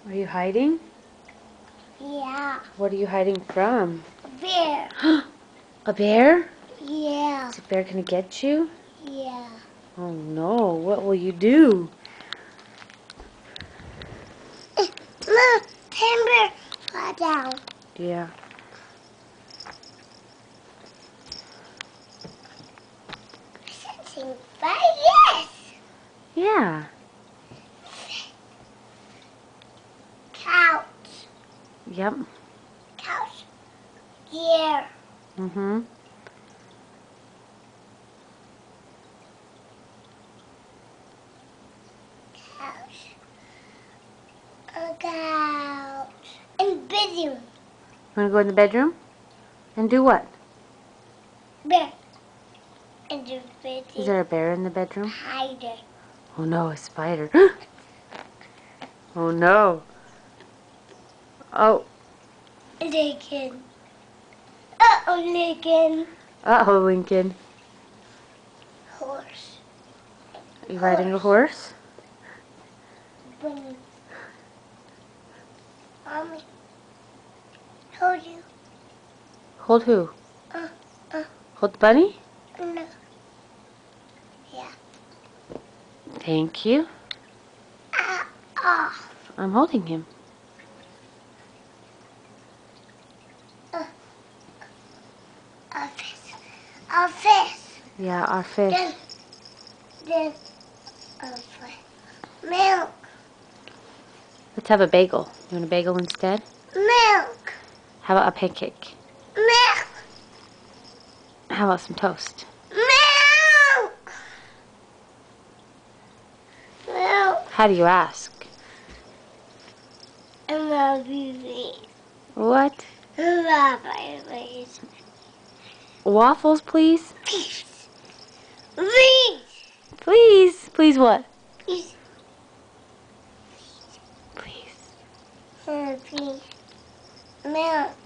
Are you hiding? Yeah. What are you hiding from? A bear. A bear? Yeah. Is a bear gonna get you? Yeah. Oh no, what will you do? Look, timber fell down. Yeah. Something yes. Yeah. Couch. Yep. Couch. Yeah. Mm-hmm. Couch. A couch. And bedroom. Wanna go in the bedroom? And do what? Bear. And the bedroom. Is there a bear in the bedroom? Hider. Oh no, a spider. Oh no. Oh. Lincoln. Uh-oh, Lincoln. Uh-oh, Lincoln. Horse. Are you riding a horse? Bunny. Mommy. Hold you. Hold who? Uh. Hold the bunny? No. Yeah. Thank you. Ah. I'm holding him. A fish. A fish. Yeah, our fish. Then a fish. Milk. Let's have a bagel. You want a bagel instead? Milk. How about a pancake? Milk. How about some toast? Milk. Milk. How do you ask? I love you, please. What? I love you, please. Waffles, please? Please. Please. Please. Please what? Please. Please. Please. Milk.